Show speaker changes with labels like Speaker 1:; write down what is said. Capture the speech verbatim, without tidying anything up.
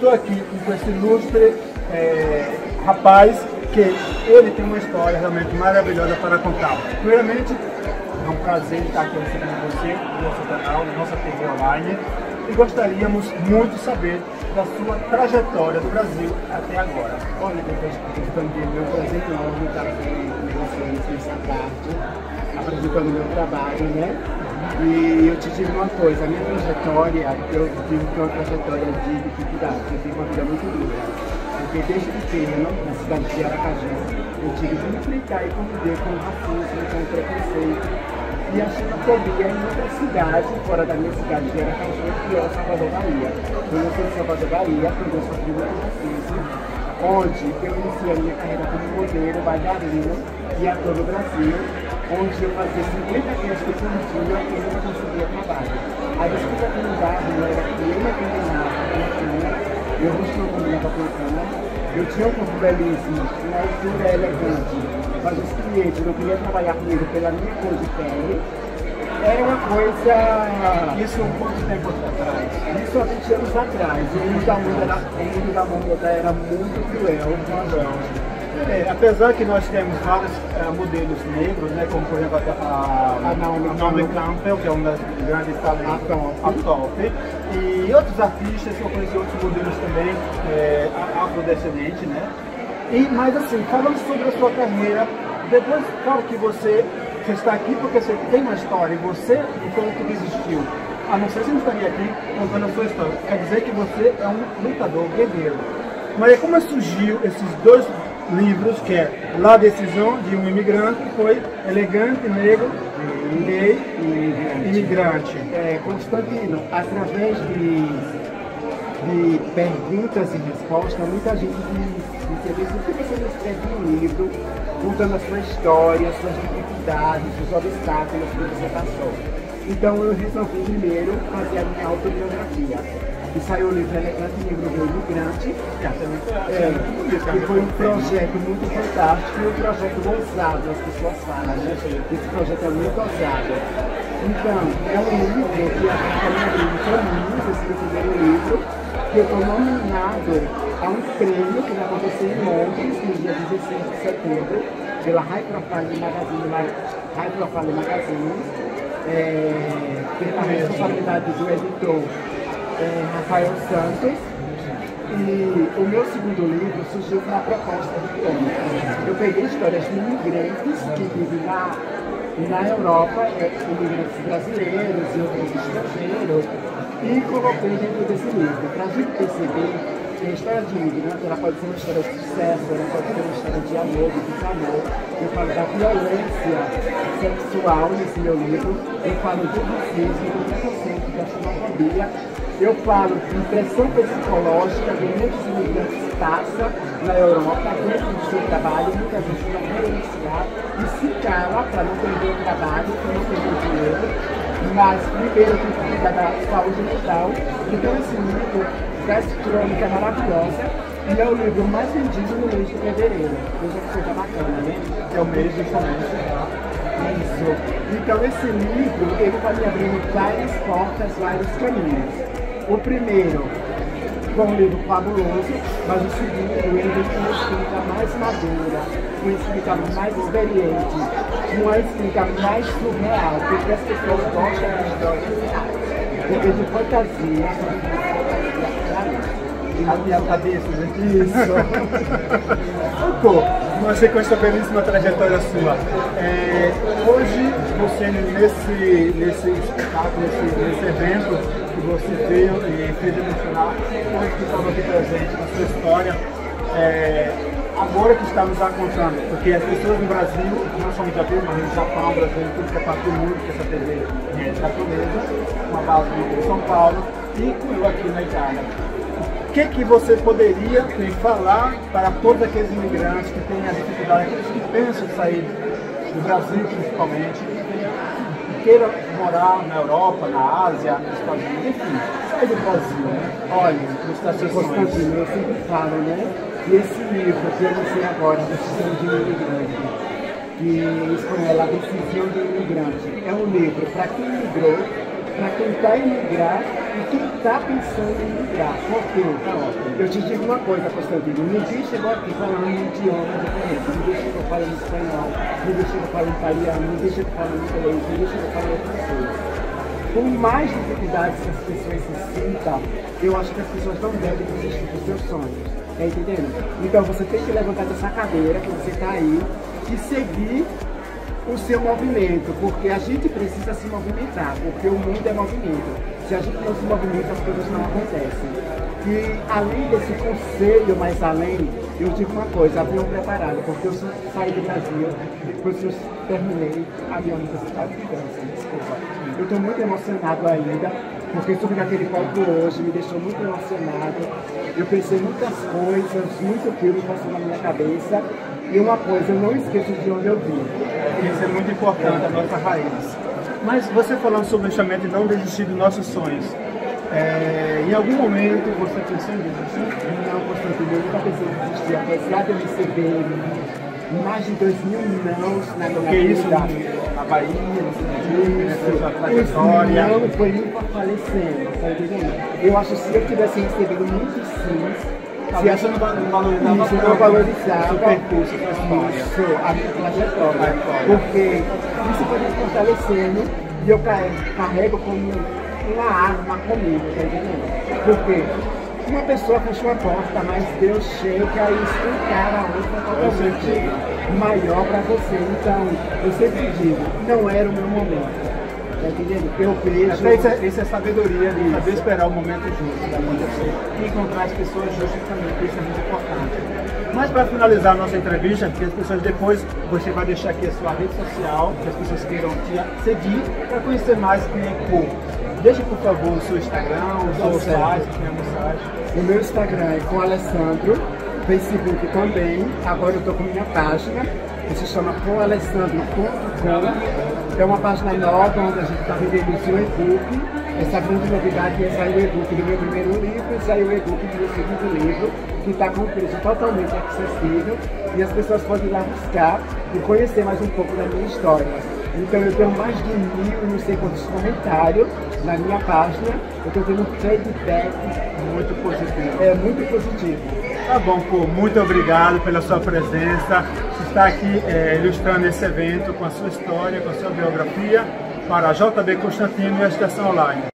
Speaker 1: estou aqui com esse ilustre é, rapaz, que ele tem uma história realmente maravilhosa para contar. Primeiramente, é um prazer estar aqui recebendo você, no nosso canal, na nossa T V online, e gostaríamos muito de saber da sua trajetória do Brasil até agora.
Speaker 2: Olha, depois de expandir, é um prazer enorme estar aqui com vocês nessa tarde, apresentando o meu trabalho, né? E eu te digo uma coisa, a minha trajetória, eu digo que é uma trajetória de dificuldade, eu tive uma vida muito dura. Porque desde pequeno, na cidade de Aracaju, eu tive que enfrentar e conviver com o racismo, com o preconceito e a xenofobia em outra cidade, fora da minha cidade de Aracaju, que é o Salvador, Bahia. Eu não sou de Salvador, Bahia, porque eu sofri muito racismo, onde eu iniciei a minha carreira como modelo, bailarino e ator no Brasil, onde eu fazia cinquenta testes por dia e eu não conseguia trabalho. A responsabilidade não era que eu me condenava com eu gostava como minha patrocina, eu tinha um corpo belíssimo, uma altura elegante, mas os clientes não queriam trabalhar comigo pela minha cor de pele. Era uma coisa...
Speaker 1: Isso há quanto tempo atrás?
Speaker 2: Isso há vinte anos atrás. O mundo da moda era, o mundo da moda era muito cruel, cruel.
Speaker 1: É, apesar que nós temos vários é, modelos negros, né, como por exemplo a, a, a Naomi Campbell, que é uma das grandes talentos, a Top, e outros artistas, eu conheci outros modelos também, é, afrodescendentes, né? E, mas assim, falando sobre a sua carreira, depois, claro que você, você está aqui porque você tem uma história, e você, enquanto que desistiu, a não ser que você não estaria aqui contando a sua história, quer dizer que você é um lutador, guerreiro. Mas como surgiu esses dois livros, que é La Decisão de um Imigrante, que foi Elegante, Negro, Gay e Imigrante.
Speaker 2: É, Constantino, através de, de perguntas e respostas, muita gente me disse, por que você não escreve um livro contando a sua história, suas dificuldades, os obstáculos que você passou? Então eu resolvi primeiro fazer a minha autobiografia. E saiu o livro Elegante, Negro, Gay e Imigrante, é, que foi um projeto muito fantástico e um projeto ousado, as pessoas falam, né? Esse projeto é muito ousado. Então, é um livro que a gente está abrindo caminhos, esse meu primeiro livro, que eu estou nominado a um prêmio que vai acontecer em Londres, no dia dezesseis de setembro, pela High Profile Magazine, High Profile Magazine, é, pela responsabilidade do editor É, Rafael Santos, e o meu segundo livro surgiu com uma proposta de crônica. Eu peguei histórias de imigrantes que vivem na, na Europa, é, imigrantes brasileiros e outros estrangeiros, e coloquei dentro desse livro, para a gente perceber que a história de imigrante ela pode ser uma história de sucesso, ela pode ser uma história de amor, de desamor. Eu falo da violência sexual nesse meu livro, eu falo do racismo, do preconceito, da xenofobia. Eu falo de impressão psicológica que muitos imigrantes passam na Europa, dentro do seu trabalho, muitas vezes para renunciar e se cala para não perder o trabalho, para não perder o dinheiro. Mas primeiro tem que cuidar da saúde mental. Então esse livro traz crônica maravilhosa e é o livro mais vendido no mês de fevereiro. Veja que coisa bacana, né?
Speaker 1: É o mês justamente.
Speaker 2: Isso. Então esse livro, ele vai me abrindo várias portas, vários caminhos. O primeiro foi um livro fabuloso, mas o segundo ele vem com uma escrita mais madura, com uma escrita mais experiente, uma escrita mais surreal, porque as pessoas gostam de histórias reais. Porque de fantasia,
Speaker 1: a minha cabeça, gente.
Speaker 2: Isso.
Speaker 1: Pô, você com essa belíssima trajetória sua. É, hoje, você nesse, nesse espetáculo, nesse, nesse evento, que você veio e fez emocionar, hoje que estava aqui presente na sua história, é, agora que estamos a contando, porque as pessoas no Brasil, não só no Japão, mas no Japão, Brasil, tudo que é parte do mundo, que essa T V é japonesa, uma base em São Paulo, e eu aqui na Itália. O que, que você poderia né, falar para todos aqueles imigrantes que têm a dificuldade, aqueles que pensam em sair do Brasil principalmente, que queiram morar na Europa, na Ásia, nos Estados Unidos, enfim, sair do Brasil, né?
Speaker 2: Olha, Constantino, eu sempre falo, né? E esse livro que eu lancei agora, Decisão de um Imigrante, que escolheu a Decisão de um Imigrante, é um livro para quem migrou, para quem está a imigrar, e quem está pensando em migrar. Porque eu te digo uma coisa, Constantino, ninguém chegou aqui falando um idioma diferente, ninguém chegou falando espanhol, ninguém chegou falando italiano, ninguém chegou falando inglês, ninguém chegou falando outras coisas. Por mais dificuldades que as pessoas se sintam, eu acho que as pessoas não devem desistir dos seus sonhos. Tá entendendo? Então você tem que levantar dessa cadeira que você está aí e seguir o seu movimento, porque a gente precisa se movimentar, porque o mundo é movimento. Se a gente não se movimenta, as coisas não acontecem. E além desse conselho mais além, eu digo uma coisa, avião preparado, porque eu saí do Brasil, depois que eu terminei a minha universidade de dança, desculpa. Eu estou muito emocionado ainda, porque subir naquele palco hoje me deixou muito emocionado. Eu pensei muitas coisas, muito filme passou na minha cabeça. E uma coisa, eu não esqueço de onde eu vim.
Speaker 1: Isso é muito importante, a nossa raiz. Mas você falando sobre justamente não desistir dos nossos sonhos, é, em algum momento você pensou em desistir?
Speaker 2: Não, Constantino, eu nunca pensei em desistir, apesar de eu receber mais de dois mil nãos na minha
Speaker 1: Porque
Speaker 2: vida.
Speaker 1: Isso na Bahia, nessa sua trajetória.
Speaker 2: Não, foi me fortalecendo, tá entendendo? Eu acho que se eu tivesse recebido muitos sims,
Speaker 1: talvez você não valorizava
Speaker 2: isso, não valorizava
Speaker 1: o percurso, a história.
Speaker 2: Isso, a minha trajetória. Porque isso foi me fortalecendo e eu carrego como uma arma comigo, tá entendendo? Porque uma pessoa fechou a porta, mas Deus chega e escancara a outra totalmente maior para você. Então, eu sempre digo, não era o meu momento. Tá entendendo? Eu vejo...
Speaker 1: Até isso, é, isso é sabedoria de saber esperar o momento justo para acontecer e encontrar as pessoas justas também, que isso é muito importante. Mas para finalizar a nossa entrevista, que as pessoas depois, você vai deixar aqui a sua rede social, que as pessoas queiram te seguir para conhecer mais quem é Pô. Deixa, por favor, o seu Instagram, o seu site, que tem a mensagem.
Speaker 2: O meu Instagram é com Alessandro, Facebook também. Agora eu estou com minha página, que se chama com alessandro ponto com. É uma página nova, onde a gente está vendendo o seu e-book. Essa grande novidade é sair o e-book do meu primeiro livro e sair o e-book do meu segundo livro, que está com preço totalmente acessível. E as pessoas podem ir lá buscar e conhecer mais um pouco da minha história. Então eu tenho mais de mil e não sei quantos comentários na minha página. Eu estou tendo um feedback
Speaker 1: muito positivo.
Speaker 2: É muito positivo.
Speaker 1: Tá bom, Pô, muito obrigado pela sua presença. Você está aqui é, ilustrando esse evento com a sua história, com a sua biografia para a J B Constantino e a Estação Online.